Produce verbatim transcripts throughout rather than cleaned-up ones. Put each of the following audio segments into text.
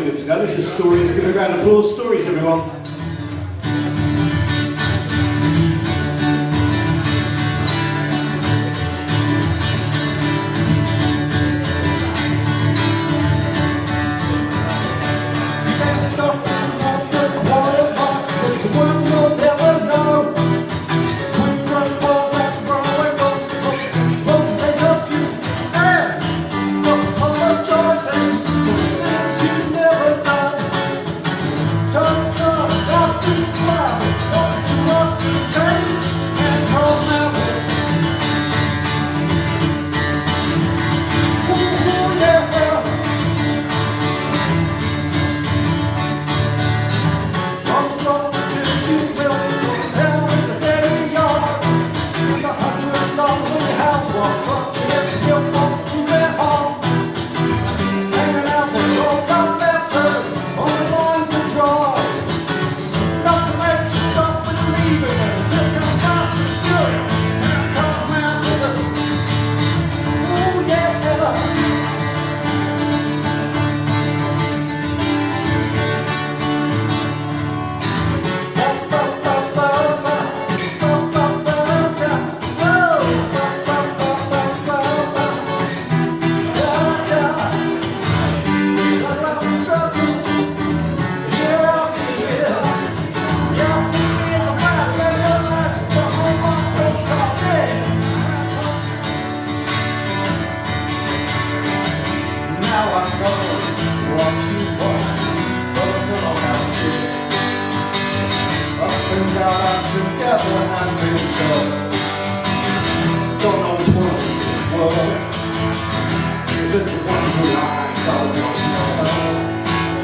good to go. This is Stories. Give a round of applause. Stories, everyone. Together and we go. Don't know which one is worse. Is it the one who lies or the one who knows?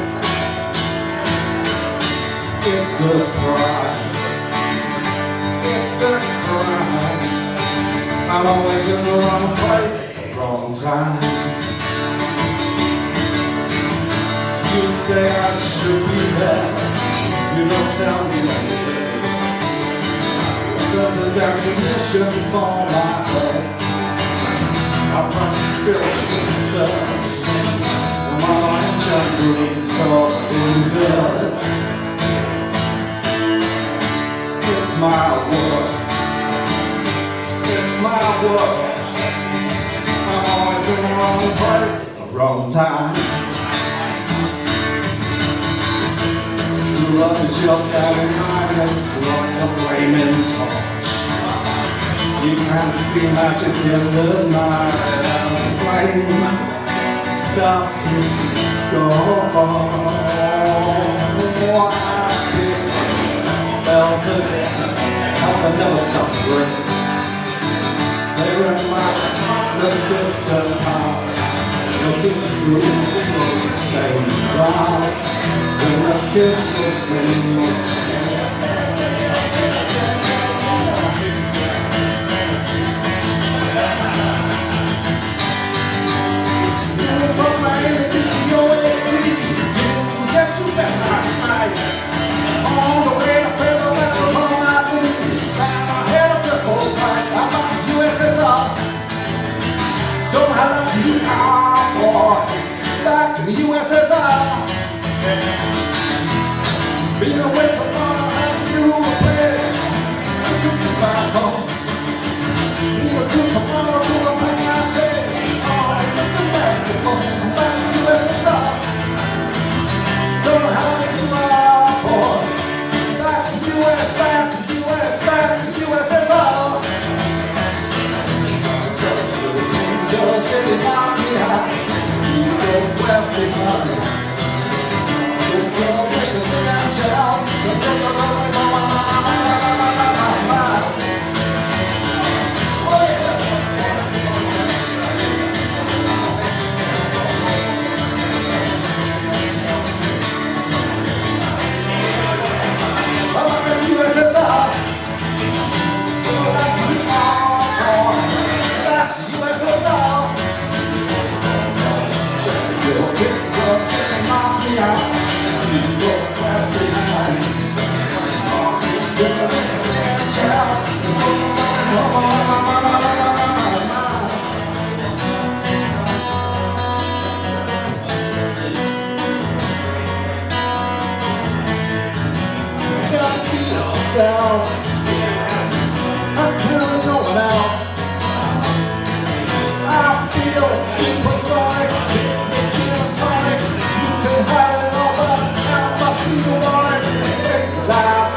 It's a crime. It's a crime. I'm always in the wrong place at the wrong time. You say I should be there. You don't tell me when it is. There's ammunition for my head. I run spiritual search. My mind breathes cold and dead. It's my work. It's my work. I'm always in the wrong place at the wrong time. True love is your guiding mind. It's like a flaming torch. You can't see magic in the night. And the flame starts to go. I felt it, how I never stopped to break. They remind the distant past. Looking through the stained glass. When I kiss the flame. Back in the U S S R, being away from myself. I can't no one else. I feel supersonic, gin and tonic. You can have it all, but now my people on it. Take it loud.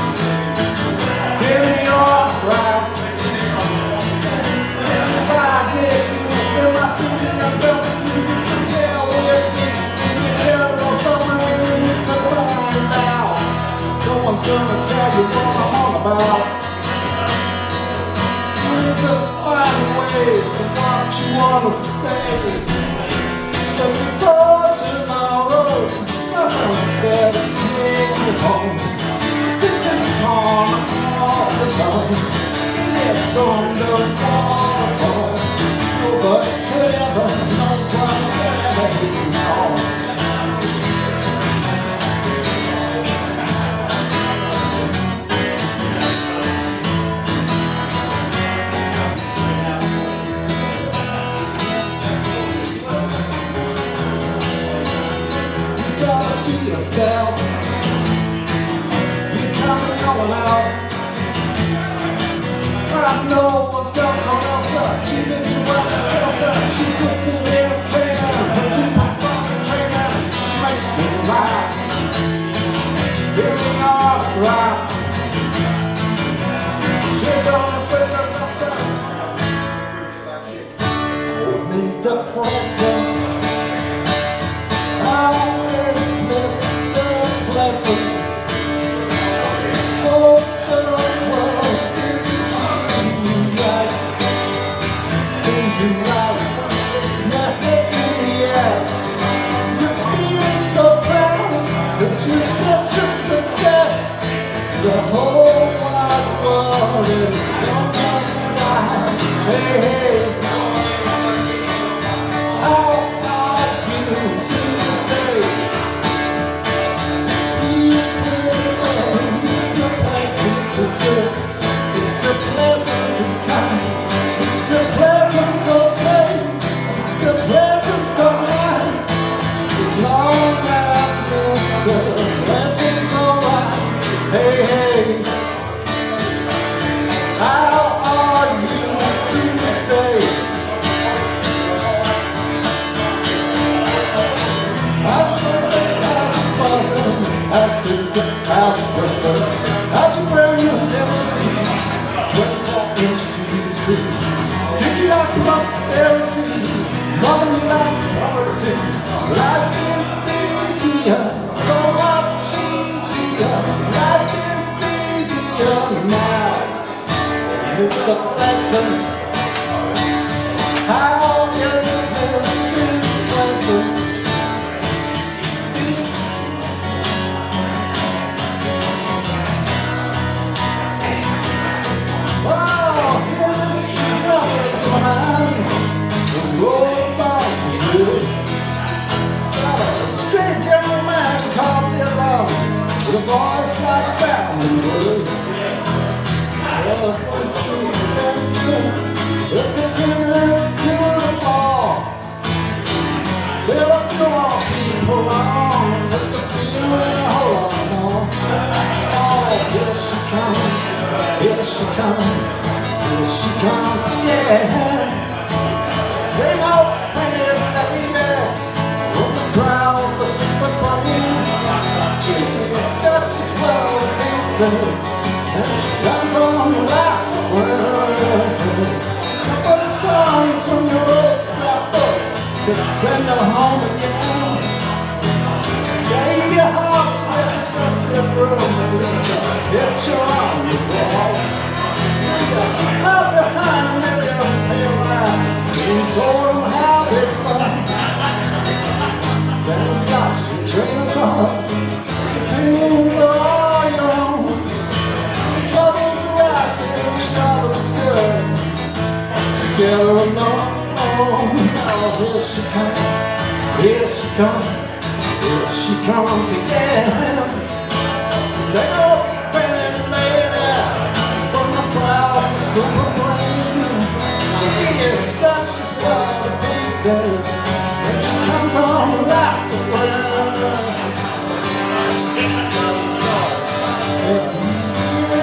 Give me your rap. If I get you in my feet, I felt you can sail with me. You never know somewhere we need to find out. No one's gonna tell you what I'm all about. You need to find a way to what you wanna say. But before tomorrow, I'm there to take you home. Sitting on all the time, it's on the waterfall. Over heaven, no one ever can call. You gotta be yourself. You can't be no one else. I know what felt on else. She's into what herself. She's into their trainer. Her super fucking trainer. She makes me laugh. Giving all the crap. She don't break her doctor. Oh, Mister Pleasant. Always Mister Pleasant. Oh, the world is treating you right. Treating you right. Nothing to the air. You're feeling so proud that you're such a success. The whole wide world is on your side. Hey, hey. How are you today? People say Mister Pleasant is this. Mister Pleasant is kind. Mister Pleasant's okay. Mister Pleasant don't last. As long as Mister Pleasant's alright. Hey, hey. How are you today? How's sister, how's brother, how'd you wear your limousine? twenty-four inch T V screen. Did you like prosperity? Mother you like poverty. Life is easier, so much easier. Life is easier now. Mister Pleasant, how is Mister Pleasant? Straight young man called it love. The boys like sound and words. Well, it's true and true. If the dinner's to the ball, tell us to all people on and let the feeling hold on. Oh, here she comes, here she comes, here she comes, yeah. Sing out, pretty lady, from the crowd, the super funny. She's got as well as he says, and she comes on like the world. But it's on from your old stuff, could send her home again. Gave your heart to every dressing room, get your arm, you walk. Out behind every pale eye. You told them how they fun. Then you lost your train of thought. Things are all your own. Trouble's rising, trouble's good. Together alone. Oh, here she comes, here she comes, here she comes again. Say, oh, pretty lady, from the cloud, super brain. She is stuck. And she comes on like the world.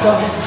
love.